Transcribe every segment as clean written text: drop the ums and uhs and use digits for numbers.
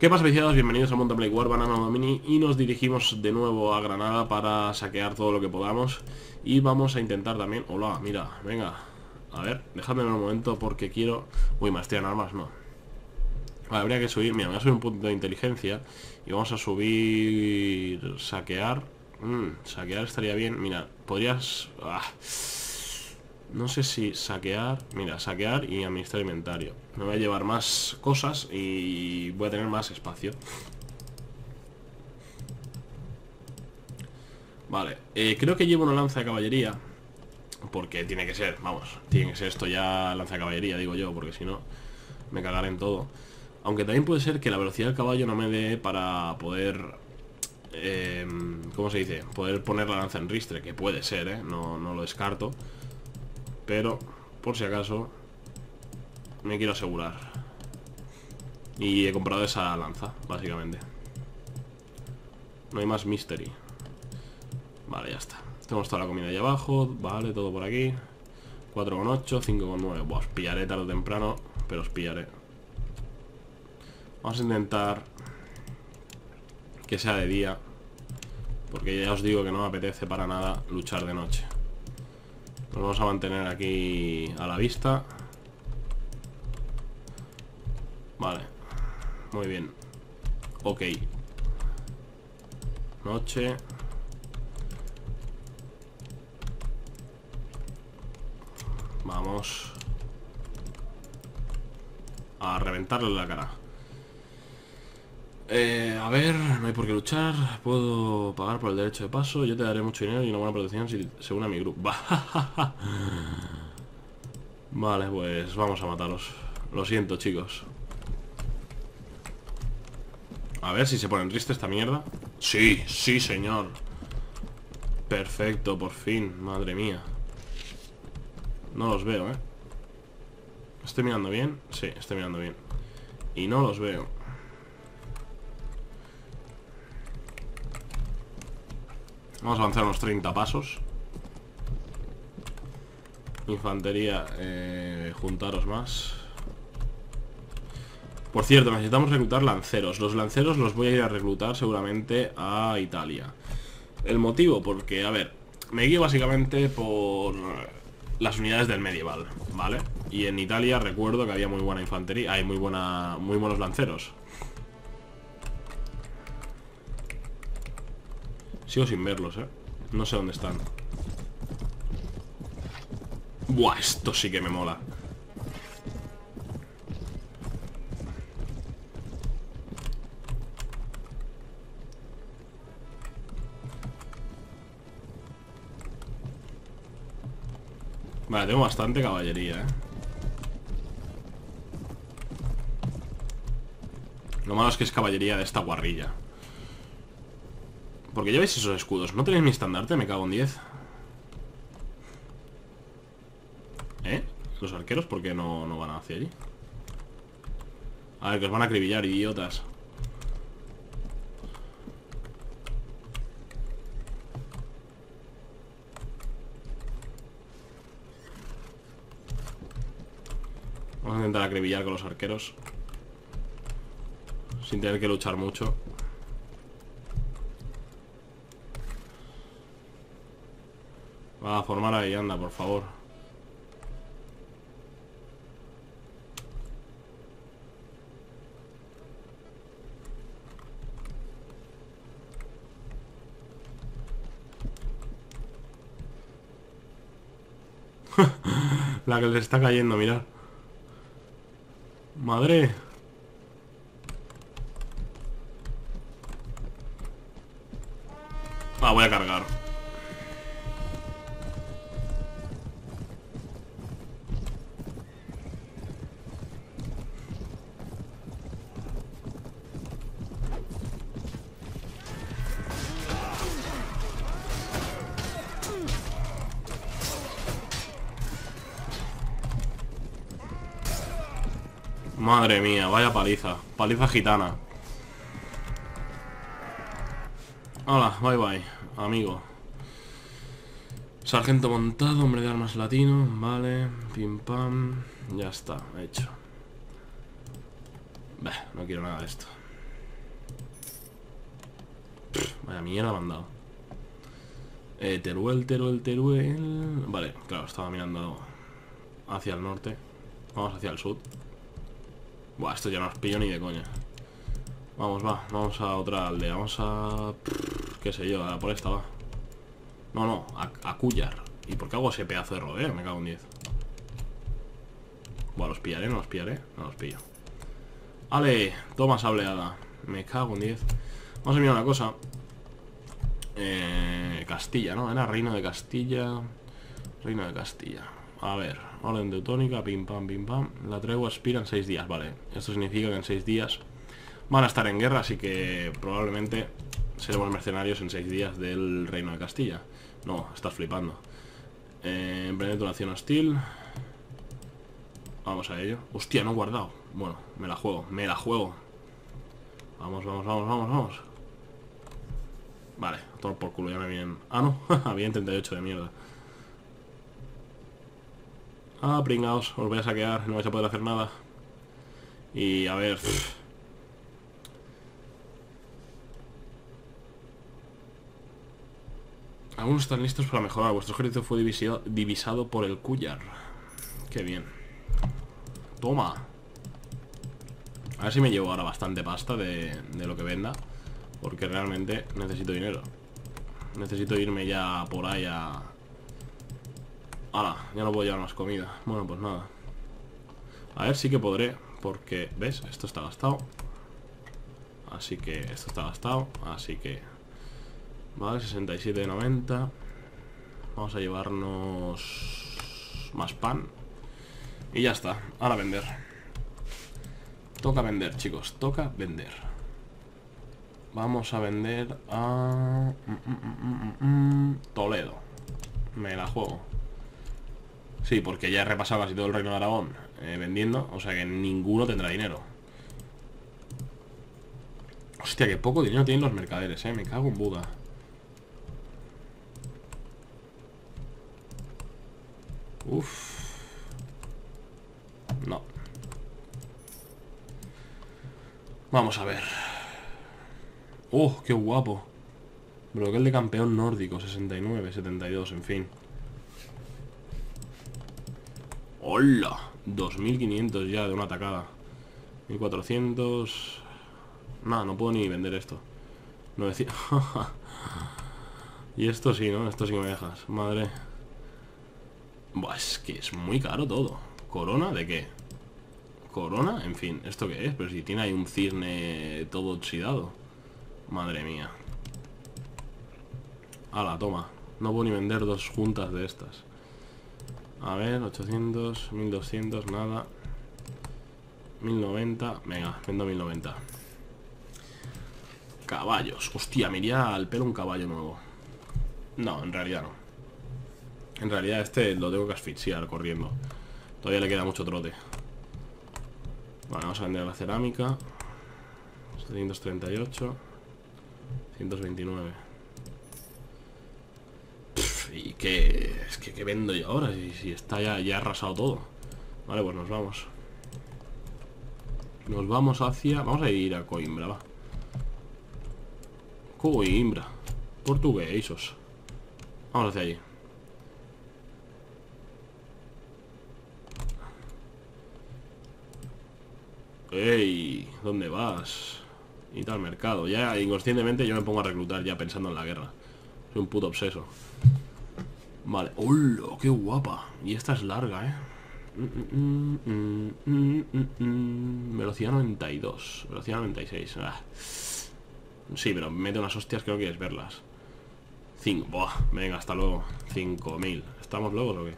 ¿Qué pasa, viciados? Bienvenidos a Mountain Blade War, Banana Domini. Y nos dirigimos de nuevo a Granada para saquear todo lo que podamos. Y vamos a intentar también... Hola, mira, venga. A ver, dejadme un momento porque quiero... Uy, maestría en armas, no. Vale, habría que subir... Mira, voy a subir un punto de inteligencia. Y vamos a subir... Saquear. Saquear estaría bien. Mira, podrías... No sé si saquear... Mira, saquear y administrar inventario. Me voy a llevar más cosas y voy a tener más espacio. Vale, creo que llevo una lanza de caballería. Porque tiene que ser, vamos, tiene que ser esto ya lanza de caballería, digo yo. Porque si no, me cagaré en todo. Aunque también puede ser que la velocidad del caballo no me dé para poder... ¿cómo se dice? Poder poner la lanza en ristre, que puede ser, no lo descarto. Pero, por si acaso, me quiero asegurar. Y he comprado esa lanza, básicamente. No hay más mystery. Vale, ya está. Tenemos toda la comida ahí abajo. Vale, todo por aquí. 4,8, 5,9. Buah, os pillaré tarde o temprano, pero os pillaré. Vamos a intentar que sea de día, porque ya os digo que no me apetece para nada luchar de noche. Nos vamos a mantener aquí a la vista. Vale. Muy bien. Ok. Noche. Vamos a reventarle la cara. A ver, no hay por qué luchar. Puedo pagar por el derecho de paso. Yo te daré mucho dinero y una buena protección si se une a mi grupo. Vale, pues vamos a matarlos. Lo siento, chicos. A ver si se pone en triste esta mierda. Sí, sí, señor. Perfecto, por fin. Madre mía. No los veo, ¿Estoy mirando bien? Sí, estoy mirando bien. Y no los veo. Vamos a avanzar unos 30 pasos. Infantería, juntaros más. Por cierto, necesitamos reclutar lanceros. Los lanceros los voy a ir a reclutar seguramente a Italia. El motivo, porque, a ver, me guío básicamente por las unidades del medieval, ¿vale? Y en Italia recuerdo que había muy buena infantería. Hay muy buenos lanceros. Sigo sin verlos, no sé dónde están. Buah, esto sí que me mola. Vale, tengo bastante caballería, Lo malo es que es caballería de esta guarrilla. Porque lleváis esos escudos. ¿No tenéis mi estandarte? Me cago en 10. Los arqueros, ¿por qué no van hacia allí? A ver, que os van a acribillar, idiotas. Vamos a intentar acribillar con los arqueros sin tener que luchar mucho. Va a formar ahí, anda, por favor. La que les está cayendo, mirad. Madre. Voy a cargar. Madre mía, vaya paliza. Paliza gitana. Hola, bye bye, amigo. Sargento montado, hombre de armas latino. Vale, pim pam. Ya está, hecho. Bah, no quiero nada de esto. Vaya mierda me han dado. Teruel, Teruel, Teruel. Vale, claro, estaba mirando hacia el norte. Vamos hacia el sur. Buah, esto ya no os pillo ni de coña. Vamos, va, vamos a otra aldea. Vamos a... qué sé yo, a por esta, va. No, no, a Cuyar. ¿Y por qué hago ese pedazo de rodeo? Me cago en 10. Buah, los pillaré, no los pillaré. No los pillo. ¡Ale! Toma sableada. Me cago en 10. Vamos a mirar una cosa. Castilla, ¿no? Era Reino de Castilla. Reino de Castilla. A ver, orden teutónica, pim pam, pim pam. La tregua expira en 6 días, vale. Esto significa que en 6 días van a estar en guerra, así que probablemente seremos mercenarios en 6 días del Reino de Castilla. No, estás flipando. Emprender tu nación hostil. Vamos a ello. Hostia, no he guardado. Bueno, me la juego, me la juego. Vamos, vamos, vamos, vamos, vamos. Vale, todo por culo, ya me vienen. Ah, no, había 38 de mierda. Ah, pringaos, os voy a saquear, no vais a poder hacer nada. Y a ver... Algunos están listos para mejorar. Vuestro ejército fue divisado por el Cuyar. Qué bien. Toma. A ver si me llevo ahora bastante pasta de lo que venda. Porque realmente necesito dinero. Necesito irme ya por ahí a... ¡Hala! Ya no puedo llevar más comida. Bueno, pues nada. A ver, sí que podré. Porque, ¿ves? Esto está gastado. Así que esto está gastado. Así que... Vale, 67 de 90. Vamos a llevarnos más pan. Y ya está, ahora vender. Toca vender, chicos, toca vender. Vamos a vender a... Toledo. Me la juego. Sí, porque ya he repasado casi todo el Reino de Aragón vendiendo, o sea que ninguno tendrá dinero. Hostia, que poco dinero tienen los mercaderes, me cago en Buda. Uff. No. Vamos a ver. ¡Oh, qué guapo! Broquel de campeón nórdico, 69, 72, en fin. ¡Hola! 2500 ya de una atacada. 1400... Nada, no puedo ni vender esto. 900... Y esto sí, ¿no? Esto sí que me dejas. Madre... Buah, es que es muy caro todo. ¿Corona de qué? ¿Corona? En fin, ¿esto qué es? Pero si tiene ahí un cisne todo oxidado. Madre mía. Hala, toma. No puedo ni vender 2 juntas de estas. A ver, 800, 1200, nada. 1090, venga, vendo 1090. Caballos. Hostia, me iría al pelo un caballo nuevo. No, en realidad no. En realidad este lo tengo que asfixiar corriendo. Todavía le queda mucho trote. Vale, vamos a vender la cerámica. 738. 129. ¿Y qué? Es que ¿qué vendo yo ahora? Si está ya arrasado todo. Vale, pues nos vamos. Nos vamos hacia... Vamos a ir a Coimbra, va. Coimbra. Portuguesos. Vamos hacia allí. ¡Ey! ¿Dónde vas? Y tal mercado. Ya inconscientemente yo me pongo a reclutar ya pensando en la guerra. Soy un puto obseso. Vale. ¡Hola! ¡Qué guapa! Y esta es larga, ¿eh? Velocidad 92. Velocidad 96. Ah. Sí, pero mete unas hostias que no quieres verlas. 5. Buah, venga, hasta luego. 5000. ¿Estamos locos o qué?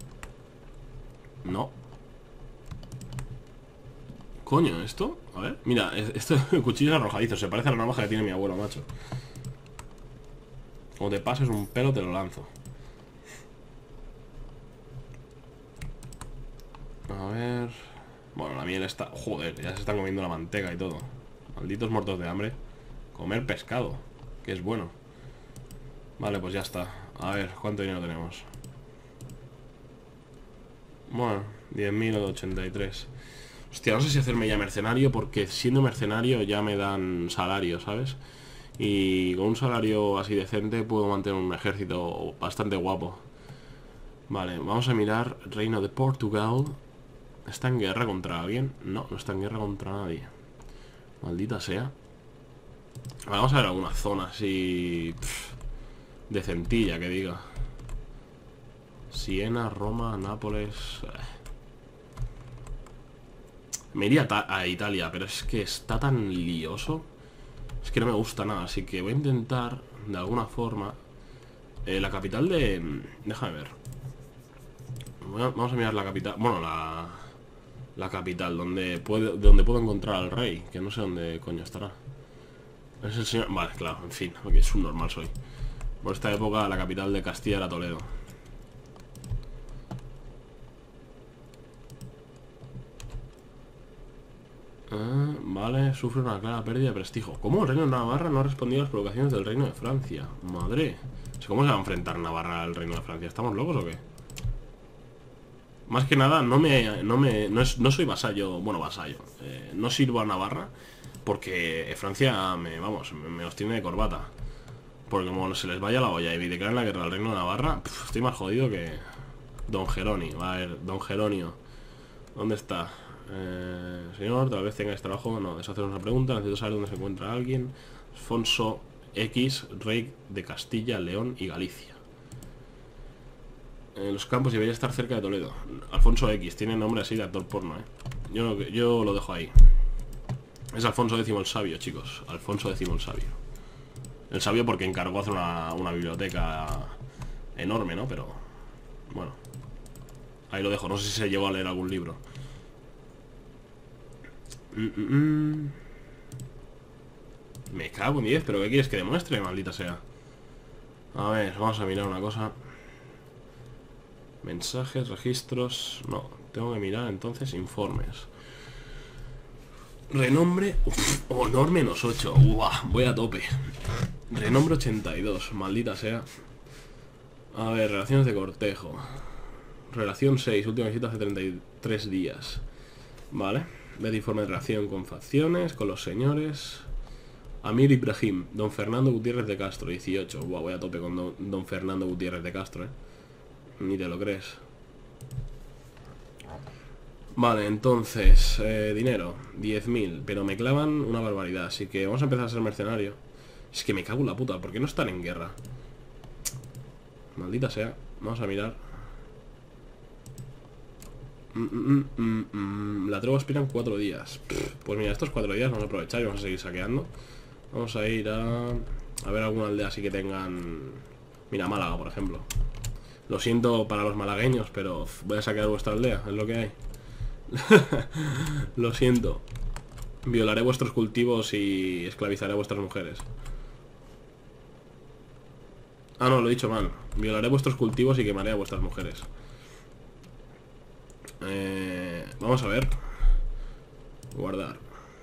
No. Coño, ¿esto? A ver, mira, esto cuchillo arrojadizo. Se parece a la navaja que tiene mi abuelo, macho. Como te pases un pelo, te lo lanzo. A ver... Bueno, la miel está... Joder, ya se está comiendo la manteca y todo. Malditos muertos de hambre. Comer pescado, que es bueno. Vale, pues ya está. A ver, ¿cuánto dinero tenemos? Bueno, 10.083. Hostia, no sé si hacerme ya mercenario, porque siendo mercenario ya me dan salario, ¿sabes? Y con un salario así decente puedo mantener un ejército bastante guapo. Vale, vamos a mirar. Reino de Portugal. ¿Está en guerra contra alguien? No, no está en guerra contra nadie. Maldita sea. Vale, vamos a ver alguna zona así decentilla que diga. Siena, Roma, Nápoles. Me iría a Italia, pero es que está tan lioso. Es que no me gusta nada, así que voy a intentar de alguna forma la capital de... Déjame ver. Vamos a mirar la capital. Bueno, la capital donde puedo encontrar al rey, que no sé dónde coño estará. Es el señor... Vale, claro, en fin, porque es un normal soy. Por esta época la capital de Castilla era Toledo. Vale, sufre una clara pérdida de prestigio. ¿Cómo el reino de Navarra no ha respondido a las provocaciones del reino de Francia? Madre. ¿Cómo se va a enfrentar Navarra al reino de Francia? ¿Estamos locos o qué? Más que nada, no soy vasallo. Bueno, vasallo. No sirvo a Navarra porque Francia me os tiene de corbata. Porque como se les vaya la olla y declaren la guerra al reino de Navarra, estoy más jodido que Don Jerónimo. A ver, Don Jerónimo. ¿Dónde está? Señor, tal vez tengáis trabajo. No, deshacer una pregunta. Necesito saber dónde se encuentra alguien. Alfonso X, rey de Castilla, León y Galicia. En los campos debería estar cerca de Toledo. Alfonso X, tiene nombre así de actor porno, Yo lo dejo ahí. Es Alfonso X el Sabio, chicos. Alfonso X el Sabio. El Sabio porque encargó hacer una biblioteca enorme, ¿no? Pero bueno, ahí lo dejo. No sé si se llegó a leer algún libro. Me cago en 10, pero ¿qué quieres que demuestre? Maldita sea. A ver, vamos a mirar una cosa. Mensajes, registros. No, tengo que mirar entonces informes. Renombre. Honor -8. Voy a tope. Renombre 82. Maldita sea. A ver, relaciones de cortejo. Relación 6. Última visita hace 33 días. Vale. Ver informe de relación con facciones, con los señores. Amir Ibrahim. Don Fernando Gutiérrez de Castro. 18. Voy a tope con don Fernando Gutiérrez de Castro, Ni te lo crees. Vale, entonces dinero, 10.000. Pero me clavan una barbaridad. Así que vamos a empezar a ser mercenario. Es que me cago en la puta, ¿por qué no están en guerra? Maldita sea. Vamos a mirar. La tregua expira en 4 días. Pues mira, estos 4 días vamos a aprovechar y vamos a seguir saqueando. Vamos a ir a ver alguna aldea así que tengan... Mira, Málaga, por ejemplo. Lo siento para los malagueños, pero voy a saquear vuestra aldea, es lo que hay. Lo siento. Violaré vuestros cultivos y esclavizaré a vuestras mujeres. Ah, no, lo he dicho mal. Violaré vuestros cultivos y quemaré a vuestras mujeres. Vamos a ver. Guardar.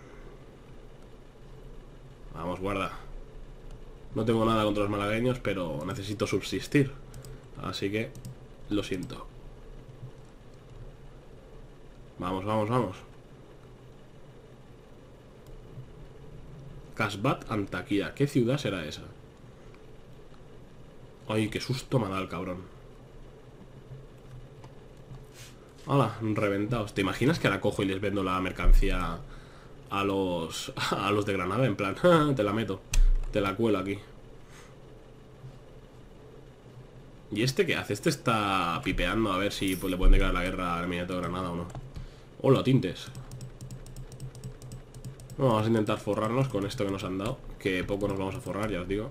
Vamos, guarda. No tengo nada contra los malagueños, pero necesito subsistir. Así que lo siento. Vamos, vamos, vamos. Casbat Antaquía. ¿Qué ciudad será esa? Ay, qué susto me ha dado el cabrón. Hola, reventados. ¿Te imaginas que ahora cojo y les vendo la mercancía a los de Granada? En plan, te la meto, te la cuelo aquí. ¿Y este qué hace? Este está pipeando a ver si pues, le pueden declarar la guerra al Emiratado de Granada o no. Hola, tintes. Bueno, vamos a intentar forrarnos con esto que nos han dado. Que poco nos vamos a forrar, ya os digo.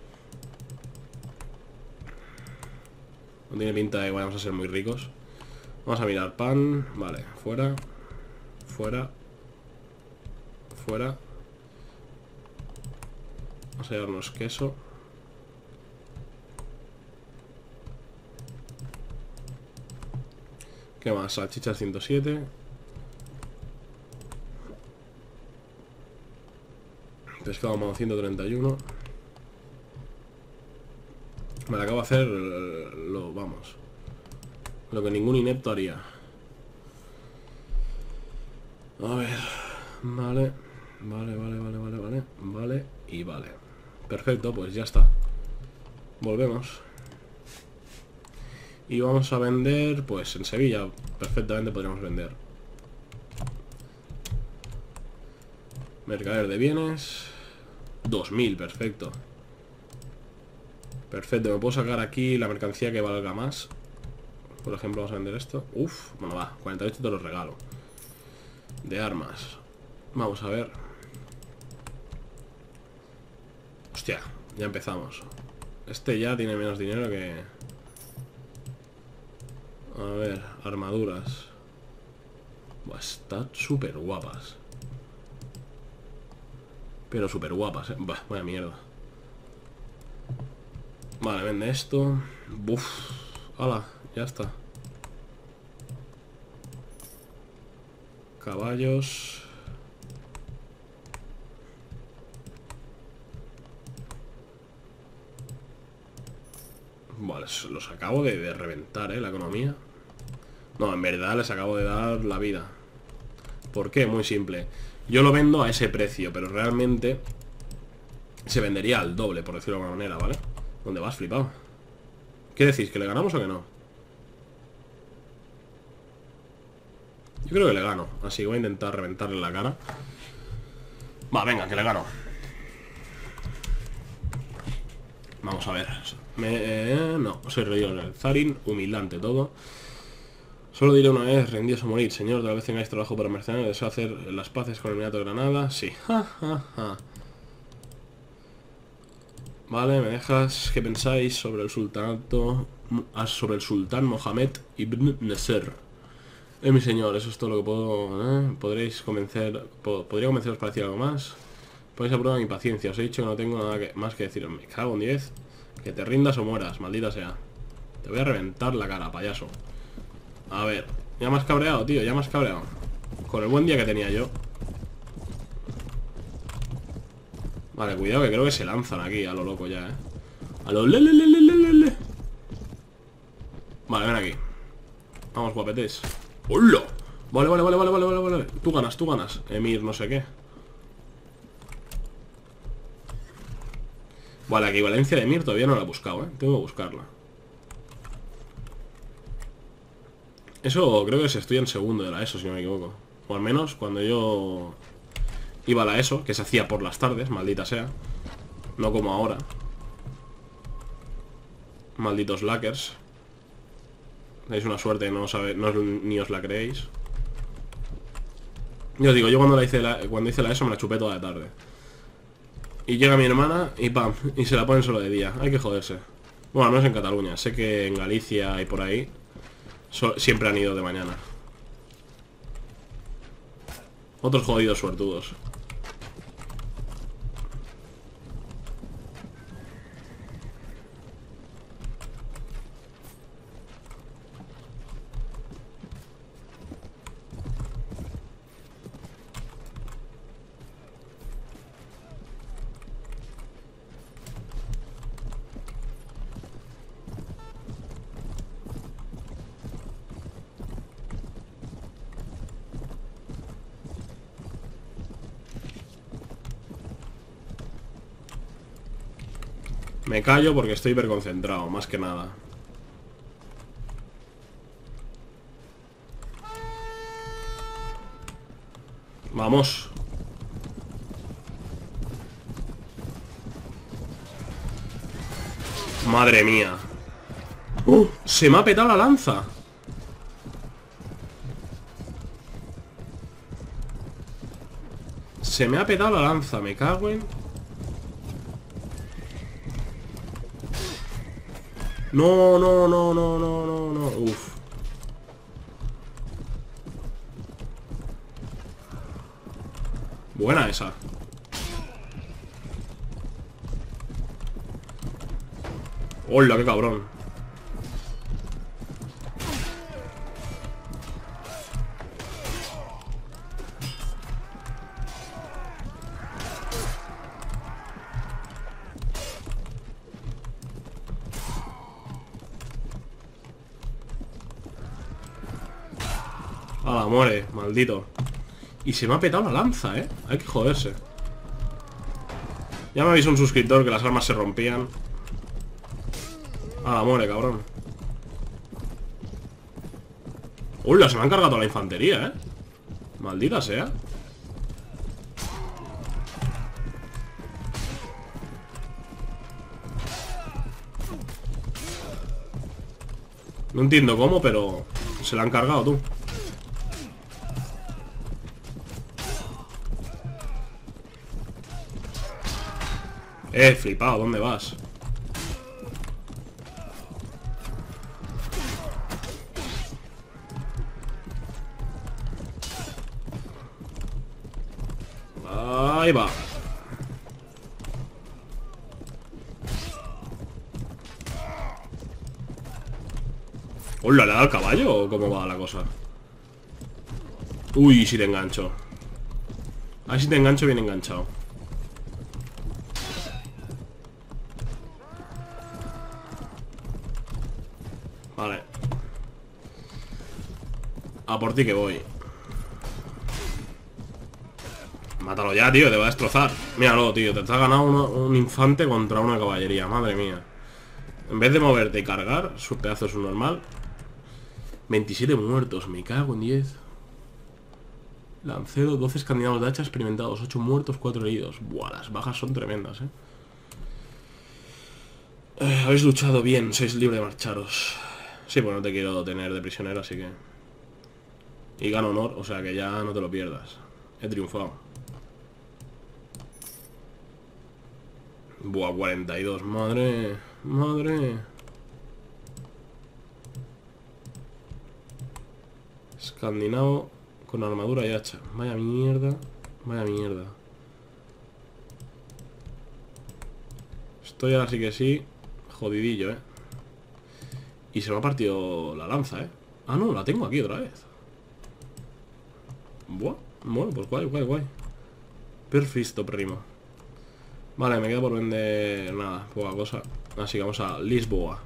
No tiene pinta de que vayamos a ser muy ricos. Vamos a mirar pan. Vale, fuera. Fuera. Fuera. Vamos a llevarnos queso. ¿Qué más? Salchichas 107. Pescado modo 131. Me la acabo de hacer lo que ningún inepto haría. A ver. Vale. Vale y vale. Perfecto, pues ya está. Volvemos. Y vamos a vender, pues en Sevilla perfectamente podríamos vender. Mercader de bienes. 2000, perfecto. Perfecto, me puedo sacar aquí la mercancía que valga más. Por ejemplo, vamos a vender esto. Uf, bueno va, 48 te los regalo. De armas. Vamos a ver. Hostia, ya empezamos. Este ya tiene menos dinero que... A ver, armaduras. Buah, están súper guapas. Pero súper guapas, Bah, vaya mierda. Vale, vende esto. Buf. Hala, ya está. Caballos. Vale, los acabo de reventar, la economía. No, en verdad les acabo de dar la vida. ¿Por qué? Muy simple. Yo lo vendo a ese precio, pero realmente se vendería al doble, por decirlo de alguna manera, ¿vale? ¿Dónde vas, flipado? ¿Qué decís? ¿Que le ganamos o que no? Yo creo que le gano, así que voy a intentar reventarle la cara. Va, venga, que le gano. Vamos a ver. No, soy rey del Zarin, humilde ante todo. Solo diré una vez, rendidos a morir, señor. Tal vez tengáis trabajo para mercenarios. ¿Deseo hacer las paces con el Emirato de Granada? Sí. Vale, ¿me dejas? ¿Qué pensáis sobre el sultanato? Sobre el sultán Mohamed ibn Nasser. Mi señor, eso es todo lo que puedo... ¿Podréis convencer... ¿Podría convenceros para decir algo más? Ponéis a prueba mi paciencia. Os he dicho que no tengo nada más que decir. Me cago en 10. Que te rindas o mueras, maldita sea. Te voy a reventar la cara, payaso. A ver, ya me has cabreado, tío, ya me has cabreado. Con el buen día que tenía yo. Vale, cuidado que creo que se lanzan aquí a lo loco ya, a lo le. Vale, ven aquí. Vamos, guapetes. ¡Hola! Vale. Tú ganas. Emir no sé qué. Vale, la equivalencia de Emir todavía no la he buscado, tengo que buscarla. Eso creo que se estudia en segundo de la ESO, si no me equivoco. O al menos cuando yo iba a la ESO, que se hacía por las tardes, maldita sea. No como ahora. Malditos lackers. Tenéis una suerte, ni os la creéis. Yo os digo, yo cuando hice la ESO me la chupé toda la tarde. Y llega mi hermana y pam, y se la ponen solo de día. Hay que joderse. Bueno, al menos en Cataluña. Sé que en Galicia y por ahí siempre han ido de mañana. Otros jodidos suertudos. Me callo porque estoy hiperconcentrado, más que nada. Vamos. Madre mía. Se me ha petado la lanza. Se me ha petado la lanza, me cago en... No. Uf. Buena esa. Hola, qué cabrón. Muere, maldito. Y se me ha petado la lanza, Hay que joderse. Ya me avisó un suscriptor que las armas se rompían. Ah, muere, cabrón. Hola, se me han cargado toda la infantería, Maldita sea. No entiendo cómo, pero se la han cargado, tú. Flipado, ¿dónde vas? Ahí va. Hola, ¿le da al caballo o cómo va la cosa? Uy, si te engancho. A ver si te engancho bien enganchado. Vale. A por ti que voy. Mátalo ya, tío, te va a destrozar. Míralo, tío, te has ganado un infante contra una caballería. Madre mía. En vez de moverte y cargar, su pedazo es un normal. 27 muertos, me cago en 10. Lancero, 12 escandinavos de hacha experimentados, 8 muertos, 4 heridos. Buah, las bajas son tremendas, habéis luchado bien, sois libre de marcharos. Sí, pues no te quiero tener de prisionero, así que... Y gano honor, o sea que ya no te lo pierdas. He triunfado. Buah, 42, madre... Madre... Escandinavo con armadura y hacha. Vaya mierda. Vaya mierda. Estoy ahora sí que sí jodidillo, Y se me ha partido la lanza, Ah, no, la tengo aquí otra vez. Buah. Bueno, pues guay, guay, guay. Perfecto, primo. Vale, me queda por vender... Nada, poca cosa. Así que vamos a Lisboa.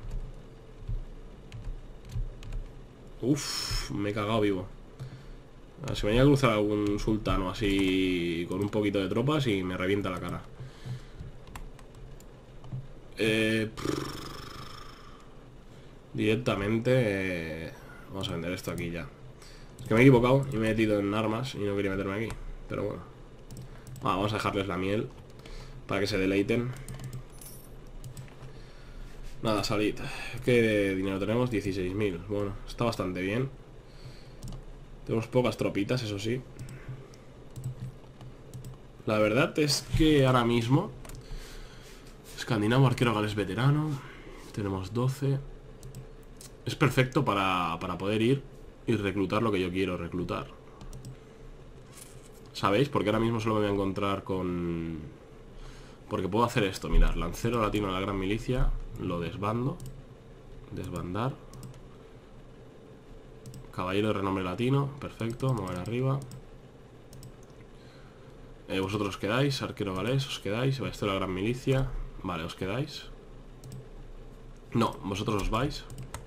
Uf, me he cagado vivo. A ver, si me llega a cruzar algún sultano así con un poquito de tropas y me revienta la cara. Directamente vamos a vender esto aquí ya. Es que me he equivocado y me he metido en armas y no quería meterme aquí. Pero bueno, vamos a dejarles la miel para que se deleiten. Nada, salid. ¿Qué dinero tenemos? 16.000. Bueno, está bastante bien. Tenemos pocas tropitas, eso sí. La verdad es que ahora mismo escandinavo, arquero galés veterano. Tenemos 12. Es perfecto para poder ir y reclutar lo que yo quiero reclutar. ¿Sabéis? Porque ahora mismo solo me voy a encontrar con... Porque puedo hacer esto, mirad. Lancero latino a la gran milicia. Lo desbando. Desbandar. Caballero de renombre latino. Perfecto, mover arriba. Vosotros os quedáis. Arquero galés, os quedáis. Esto es la gran milicia. Vale, os quedáis. No, vosotros os vais.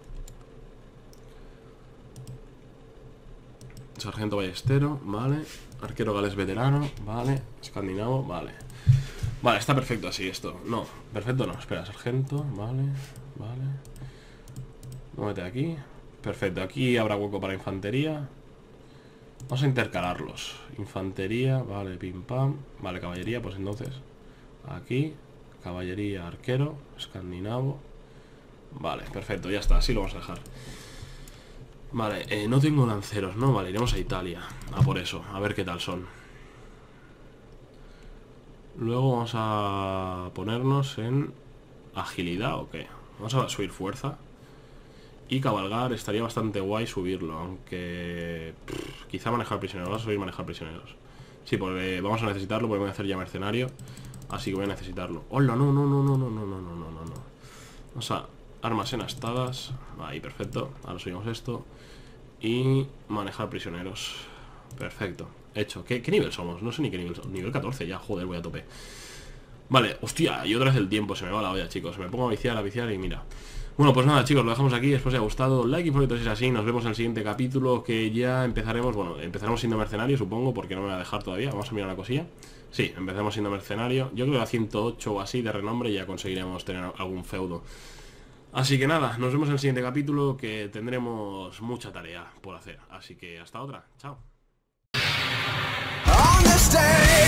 Sargento ballestero, vale. Arquero galés veterano, vale. Escandinavo, vale. Vale, está perfecto así esto. No, perfecto no, espera, sargento, vale. Vale. Muévete aquí. Perfecto, aquí habrá hueco para infantería. Vamos a intercalarlos. Infantería, vale, pim pam. Vale, caballería, pues entonces aquí, caballería, arquero, escandinavo. Vale, perfecto, ya está, así lo vamos a dejar. Vale, no tengo lanceros, ¿no? Vale, iremos a Italia. A por eso, a ver qué tal son. Luego vamos a ponernos en agilidad, ¿o qué? Vamos a subir fuerza. Y cabalgar, estaría bastante guay subirlo. Aunque... quizá manejar prisioneros. Vamos a subir manejar prisioneros. Sí, porque vamos a necesitarlo, porque voy a hacer ya mercenario. Así que voy a necesitarlo. ¡Hola! No, no, no, no, no, no, no, no, no, no. Vamos a... armas enastadas. Ahí, perfecto. Ahora subimos esto. Y manejar prisioneros. Perfecto. Hecho. ¿Qué nivel somos? No sé ni qué nivel somos. Nivel 14 ya, joder, voy a tope. Vale, hostia, y otra vez el tiempo. Se me va la olla, chicos. Me pongo a viciar y mira. Bueno, pues nada chicos, lo dejamos aquí, espero os haya gustado, like y favoritos si es así, nos vemos en el siguiente capítulo que ya empezaremos, bueno, empezaremos siendo mercenario supongo, porque no me voy a dejar todavía, vamos a mirar una cosilla. Sí, empezamos siendo mercenario, yo creo que a 108 o así de renombre ya conseguiremos tener algún feudo. Así que nada, nos vemos en el siguiente capítulo que tendremos mucha tarea por hacer, así que hasta otra, chao.